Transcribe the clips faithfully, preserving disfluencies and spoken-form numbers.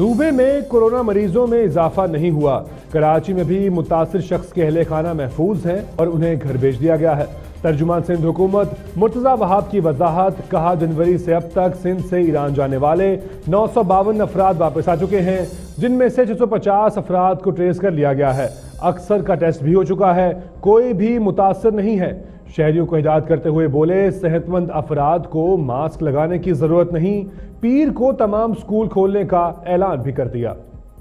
सूबे में कोरोना मरीजों में इजाफा नहीं हुआ। कराची में भी मुतासिर शख्स के अहले खाना महफूज हैं और उन्हें घर भेज दिया गया है। तर्जुमान सिंध हुकूमत मुर्तजा वहाब की वजाहत, कहा जनवरी से अब तक सिंध से ईरान जाने वाले नौ सौ बावन अफराद वापस आ चुके हैं, जिनमें से छह सौ पचास अफराद को ट्रेस कर लिया गया है। अक्सर का टेस्ट भी हो चुका है, कोई भी मुतासर नहीं है। शहरियों को हिदायत करते हुए बोले, सेहतमंद अफराद को मास्क लगाने की जरूरत नहीं। पीर को तमाम स्कूल खोलने का ऐलान भी कर दिया।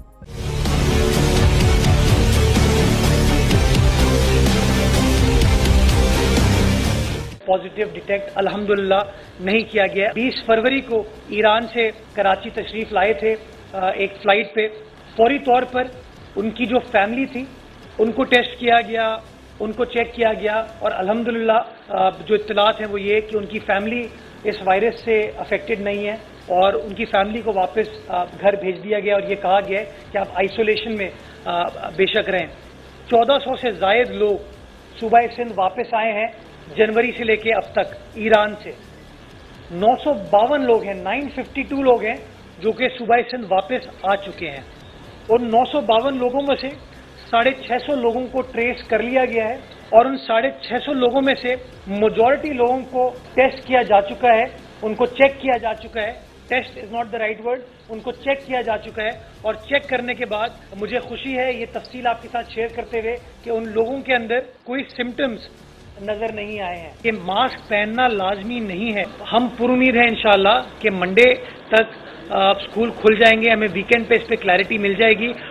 पॉजिटिव डिटेक्ट अल्हम्दुलिल्लाह नहीं किया गया। बीस फरवरी को ईरान से कराची तशरीफ लाए थे एक फ्लाइट पे। फौरी तौर पर उनकी जो फैमिली थी उनको टेस्ट किया गया, उनको चेक किया गया और अल्हम्दुलिल्लाह जो इत्तलात हैं वो ये कि उनकी फैमिली इस वायरस से अफेक्टेड नहीं है और उनकी फैमिली को वापस घर भेज दिया गया और ये कहा गया है कि आप आइसोलेशन में बेशक रहें। चौदह सौ से जायद लोग सूबा सिंध वापस आए हैं जनवरी से लेके अब तक ईरान से। नौ सौ बावन लोग हैं, नौ सौ बावन लोग हैं जो कि सूबा सिंध वापस आ चुके हैं और नौ सौ बावन लोगों में से साढ़े छह सौ लोगों को ट्रेस कर लिया गया है और उन साढ़े छह सौ लोगों में से मेजॉरिटी लोगों को टेस्ट किया जा चुका है, उनको चेक किया जा चुका है। Test is not the right word, उनको चेक किया जा चुका है और चेक करने के बाद मुझे खुशी है ये तफसील आपके साथ शेयर करते हुए कि उन लोगों के अंदर कोई सिम्टम्स नजर नहीं आए हैं। कि मास्क पहनना लाजमी नहीं है। हम पुरुमीद हैं इंशाअल्लाह कि मंडे तक स्कूल खुल जाएंगे, हमें वीकेंड पे इस पे क्लैरिटी मिल जाएगी